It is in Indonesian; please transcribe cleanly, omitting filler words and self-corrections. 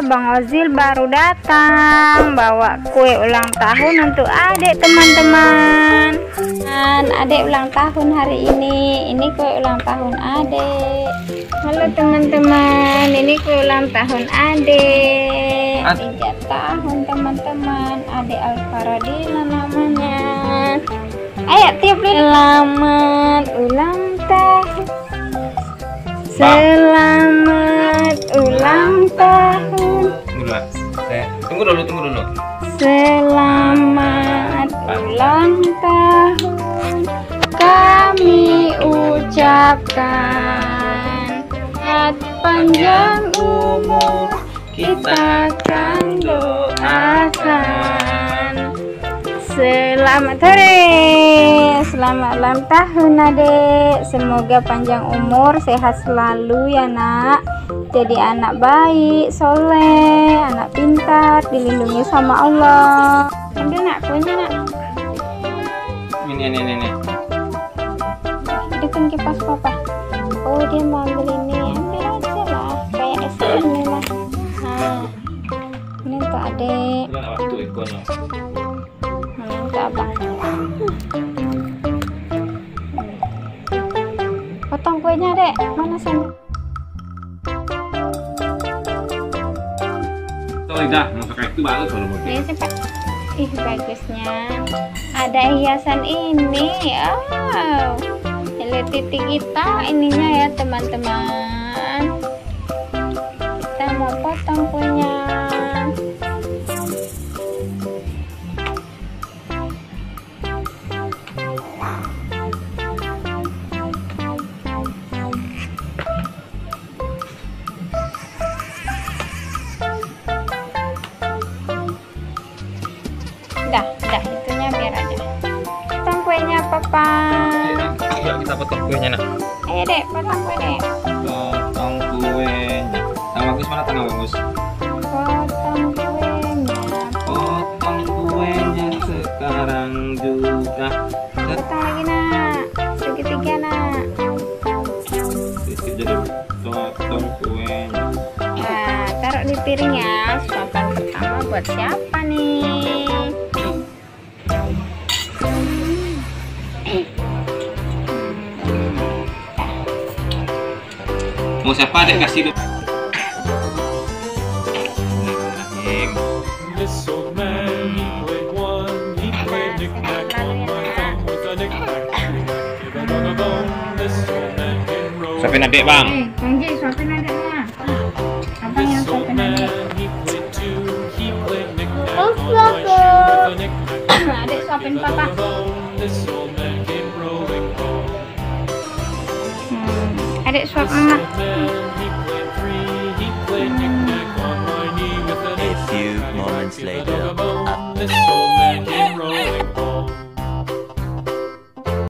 Bang Ozil baru datang bawa kue ulang tahun untuk adik teman-teman. Dan adik ulang tahun hari ini kue ulang tahun adik. Halo teman-teman, ini kue ulang tahun adik. 3 tahun teman-teman, adik Alfaradina namanya. Ayo tiup lilin. Selamat ulang tahun. Selamat ulang tahun. Tunggu dulu. Selamat ulang tahun kami ucapkan. Sehat panjang umur kita akan doakan. Selamat ulang tahun adik. Semoga panjang umur, sehat selalu ya nak. Jadi anak baik, soleh, anak pintar, dilindungi sama Allah. Ambil nak kuenya nak. Ini. Hidupin kipas papa. Oh dia mau ambil ini, ambil aja lah. Kayak es ini lah. Nah, ini untuk adik. Untuk abang. Potong kuenya dek. Mana sana? Dah, pakai itu bagus kalau mau. Ini cepat. Ih bagusnya. Ada hiasan ini. Oh. Lihat titik kita ininya ya teman-teman. Kita mau potong kuenya. Udah itunya biar aja. Potong kuenya papa. Yuk kita potong kuenya nak. Ayo dek, potong kue dek. Potong kuenya. Tangan bagus mana tangan bagus? Potong kuenya. Potong kuenya sekarang juga. Potong lagi nak. Segitiga nak. Jadi potong kuenya. Nah, taruh di piring ya. Suapan pertama buat siapa nih? Mau siapa dek kasih dulu. Suapin adik bang. Janji suapin adiknya. Abang yang suapin adik. Adik suapin papa. Adik suap mama. A few moments later.